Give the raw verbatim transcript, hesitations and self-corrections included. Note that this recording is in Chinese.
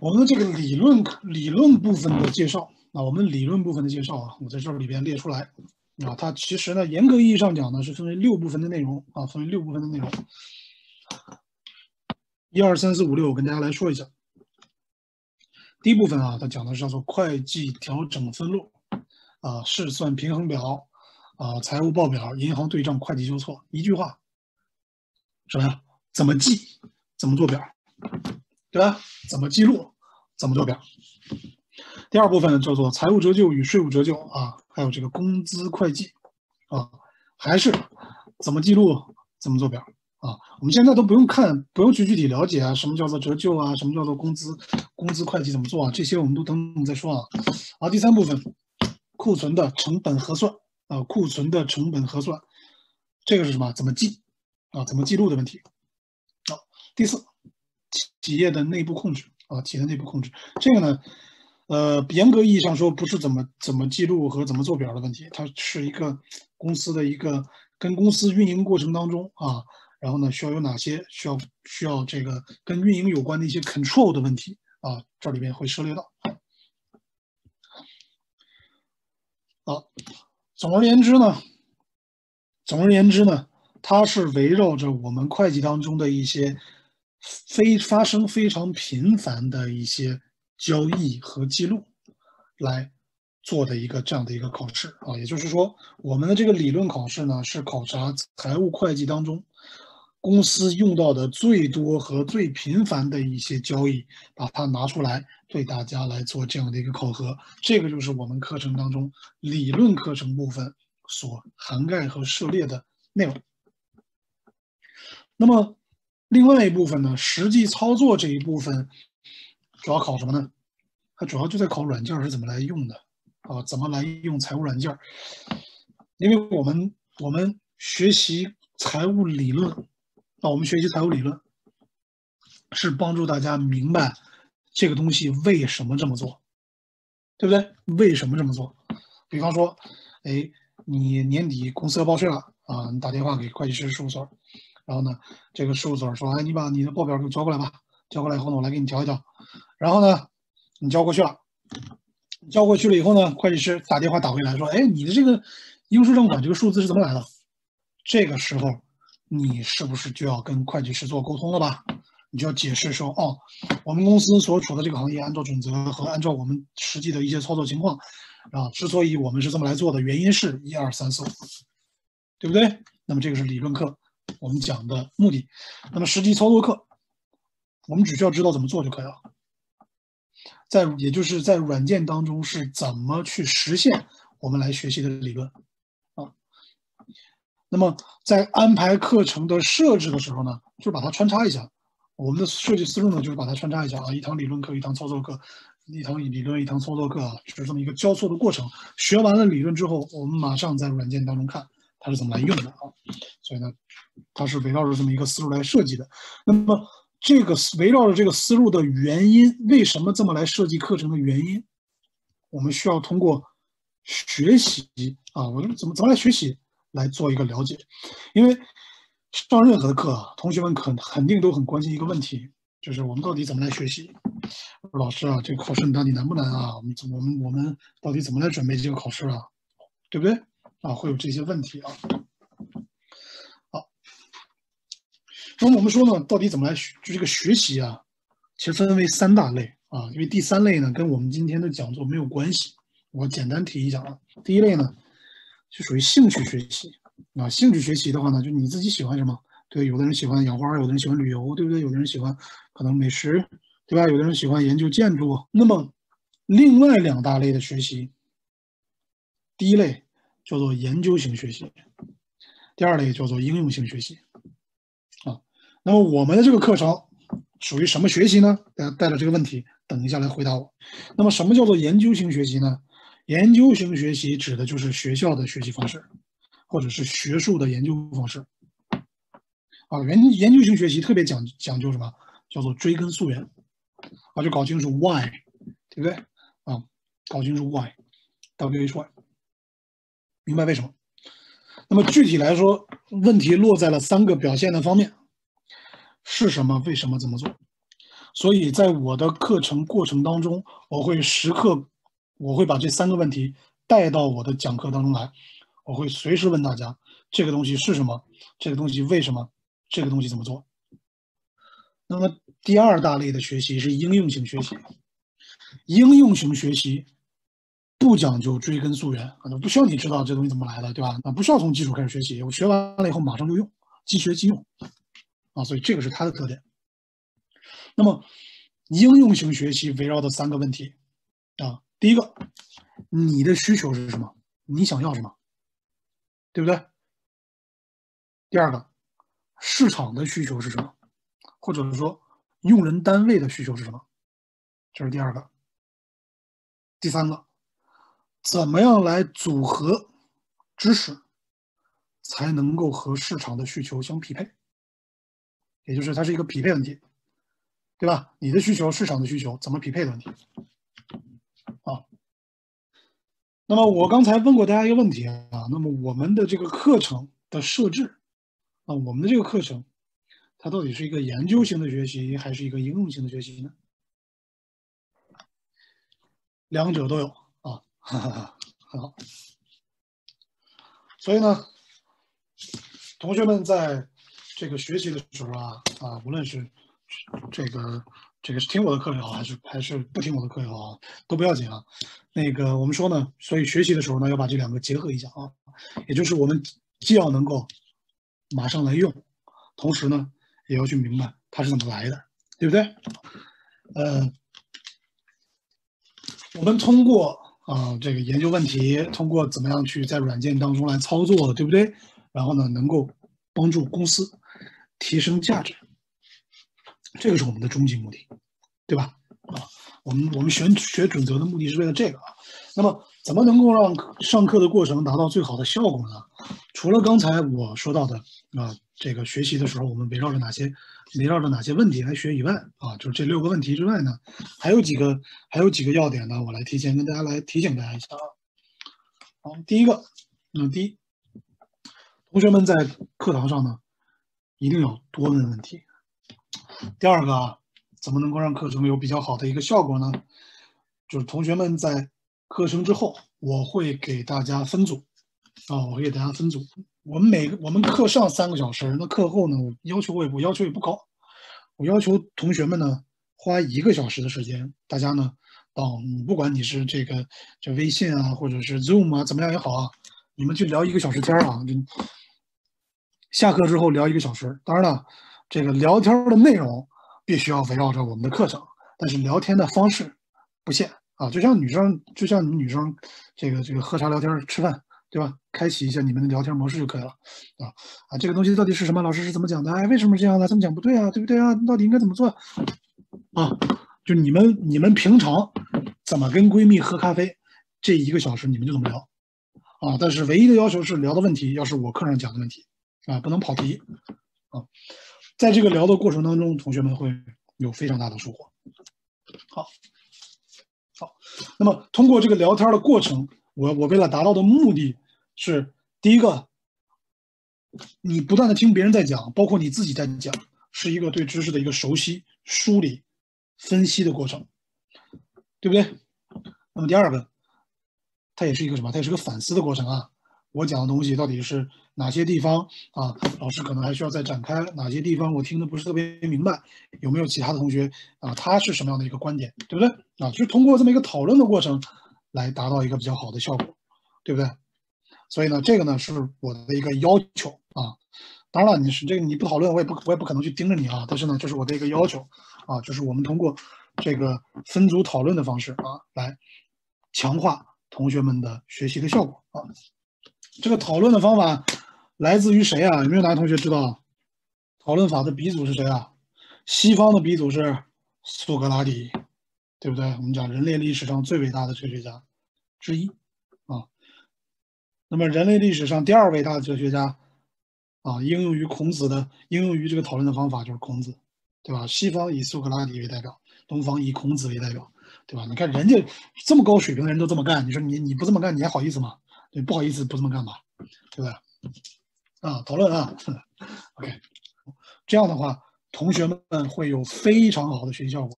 我们的这个理论理论部分的介绍啊，我们理论部分的介绍啊，我在这里边列出来啊，它其实呢，严格意义上讲呢，是分为六部分的内容啊，分为六部分的内容。一二三四五六，我跟大家来说一下。第一部分啊，它讲的是叫做会计调整分录啊，试算平衡表啊，财务报表、银行对账、会计纠错，一句话，什么呀？怎么记？怎么做表？对吧？怎么记录？怎么做表？第二部分呢，叫做财务折旧与税务折旧啊，还有这个工资会计啊，还是怎么记录？怎么做表？啊，我们现在都不用看，不用去具体了解啊，什么叫做折旧啊，什么叫做工资，工资会计怎么做啊？这些我们都等等再说啊。好，第三部分，库存的成本核算啊，库存的成本核算，这个是什么？怎么记啊？怎么记录的问题。好，第四，企业的内部控制啊，企业的内部控制，这个呢，呃，严格意义上说，不是怎么怎么记录和怎么做表的问题，它是一个公司的一个跟公司运营过程当中啊。然后呢，需要有哪些需要需要这个跟运营有关的一些 control 的问题啊？这里边会涉猎到。好，总而言之呢，总而言之呢，它是围绕着我们会计当中的一些非发生非常频繁的一些交易和记录来做的一个这样的一个考试啊。也就是说，我们的这个理论考试呢，是考察财务会计当中公司用到的最多和最频繁的一些交易，把它拿出来对大家来做这样的一个考核。这个就是我们课程当中理论课程部分所涵盖和涉猎的内容。那么另外一部分呢，实际操作这一部分主要考什么呢？它主要就在考软件是怎么来用的啊，怎么来用财务软件。因为我们我们学习财务理论啊，我们学习财务理论是帮助大家明白这个东西为什么这么做，对不对？为什么这么做？比方说，哎，你年底公司要报税了啊，你打电话给会计师事务所，然后呢，这个事务所说，哎，你把你的报表给我交过来吧，交过来以后呢，我来给你调一调。然后呢，你交过去了，交过去了以后呢，会计师打电话打回来说，哎，你的这个应收账款这个数字是怎么来的？这个时候，你是不是就要跟会计师做沟通了吧？你就要解释说，哦，我们公司所处的这个行业，按照准则和按照我们实际的一些操作情况，啊，之所以我们是这么来做的，原因是一二三四五，对不对？那么这个是理论课我们讲的目的。那么实际操作课，我们只需要知道怎么做就可以了。在也就是在软件当中是怎么去实现我们来学习的理论啊。那么在安排课程的设置的时候呢，就把它穿插一下。我们的设计思路呢，就是把它穿插一下啊，一堂理论课，一堂操作课，一堂理论，一堂操作课啊，就是这么一个交错的过程。学完了理论之后，我们马上在软件当中看它是怎么来用的啊。所以呢，它是围绕着这么一个思路来设计的。那么这个围绕着这个思路的原因，为什么这么来设计课程的原因，我们需要通过学习啊，我们怎么怎么来学习来做一个了解。因为上任何的课，同学们肯肯定都很关心一个问题，就是我们到底怎么来学习？老师啊，这个考试到底难不难啊？我们我们我们到底怎么来准备这个考试啊？对不对？啊，会有这些问题啊。好，那么我们说呢，到底怎么来学？就这个学习啊，其实分为三大类啊，因为第三类呢跟我们今天的讲座没有关系，我简单提一下啊。第一类呢，就属于兴趣学习。啊，兴趣学习的话呢，就你自己喜欢什么？对，有的人喜欢养花，有的人喜欢旅游，对不对？有的人喜欢可能美食，对吧？有的人喜欢研究建筑。那么，另外两大类的学习，第一类叫做研究型学习，第二类叫做应用性学习。啊，那么我们的这个课程属于什么学习呢？大家带了这个问题，等一下来回答我。那么，什么叫做研究型学习呢？研究型学习指的就是学校的学习方式。或者是学术的研究方式啊，研研究型学习特别讲讲究什么？叫做追根溯源啊，就搞清楚 why， 对不对啊？搞清楚 why，W H Y， 明白为什么？那么具体来说，问题落在了三个表现的方面：是什么？为什么？怎么做？ 所以在我的课程过程当中，我会时刻，我会把这三个问题带到我的讲课当中来，我会随时问大家这个东西是什么，这个东西为什么，这个东西怎么做。那么第二大类的学习是应用型学习，应用型学习不讲究追根溯源啊，不需要你知道这东西怎么来的，对吧？啊，不需要从基础开始学习，我学完了以后马上就用，即学即用啊，所以这个是它的特点。那么应用型学习围绕的三个问题啊，第一个，你的需求是什么？你想要什么？对不对？第二个，市场的需求是什么？或者是说用人单位的需求是什么？这是第二个。第三个，怎么样来组合知识才能够和市场的需求相匹配？也就是它是一个匹配问题，对吧？你的需求、市场的需求怎么匹配的问题啊？那么我刚才问过大家一个问题啊，那么我们的这个课程的设置啊，我们的这个课程，它到底是一个研究型的学习，还是一个应用型的学习呢？两者都有啊，哈哈哈，很好。所以呢，同学们在这个学习的时候啊啊，无论是这个这个是听我的课也好，还是还是不听我的课也好，都不要紧啊。那个我们说呢，所以学习的时候呢，要把这两个结合一下啊，也就是我们既要能够马上来用，同时呢，也要去明白它是怎么来的，对不对？呃，我们通过啊这个研究问题，通过怎么样去在软件当中来操作，对不对？然后呢，能够帮助公司提升价值，这个是我们的终极目的，对吧？啊，我们我们学学准则的目的是为了这个啊。那么，怎么能够让上课的过程达到最好的效果呢？除了刚才我说到的啊，这个学习的时候我们围绕着哪些围绕着哪些问题来学以外啊，就是这六个问题之外呢，还有几个还有几个要点呢，我来提前跟大家来提醒大家一下啊。好，第一个，那第一，同学们在课堂上呢，一定要多问问题。第二个啊，怎么能够让课程有比较好的一个效果呢？就是同学们在课程之后，我会给大家分组啊，我会给大家分组。我们每个我们课上三个小时，那课后呢，我要求我也我要求也不高，我要求同学们呢花一个小时的时间，大家呢到不管你是这个这微信啊，或者是 Zoom 啊，怎么样也好啊，你们去聊一个小时天啊，就下课之后聊一个小时。当然了，这个聊天的内容必须要围绕着我们的课程，但是聊天的方式不限啊，就像女生，就像你们女生这个这个喝茶聊天吃饭，对吧？开启一下你们的聊天模式就可以了啊啊！这个东西到底是什么？老师是怎么讲的？哎，为什么这样的？这么讲不对啊，对不对啊？到底应该怎么做啊？就你们你们平常怎么跟闺蜜喝咖啡，这一个小时你们就怎么聊啊？但是唯一的要求是聊的问题要是我课上讲的问题啊，不能跑题啊。在这个聊的过程当中，同学们会有非常大的收获。好。好，那么通过这个聊天的过程，我我为了达到的目的是，第一个，你不断的听别人在讲，包括你自己在讲，是一个对知识的一个熟悉、梳理、分析的过程，对不对？那么第二个，它也是一个什么？它也是个反思的过程啊。我讲的东西到底是哪些地方啊？老师可能还需要再展开，哪些地方我听的不是特别明白？有没有其他的同学啊？他是什么样的一个观点，对不对？啊，就是通过这么一个讨论的过程，来达到一个比较好的效果，对不对？所以呢，这个呢是我的一个要求啊。当然了，你是这个你不讨论，我也不我也不可能去盯着你啊。但是呢，这是我的一个要求啊，就是我们通过这个分组讨论的方式啊，来强化同学们的学习的效果啊。这个讨论的方法来自于谁啊？有没有哪个同学知道讨论法的鼻祖是谁啊？西方的鼻祖是苏格拉底，对不对？我们讲人类历史上最伟大的哲学家之一啊。那么人类历史上第二伟大的哲学家啊，应用于孔子的应用于这个讨论的方法就是孔子，对吧？西方以苏格拉底为代表，东方以孔子为代表，对吧？你看人家这么高水平的人都这么干，你说你你不这么干，你还好意思吗？对，不好意思不这么干吧，对吧？啊，讨论啊 ，OK，这样的话同学们会有非常好的学习效果。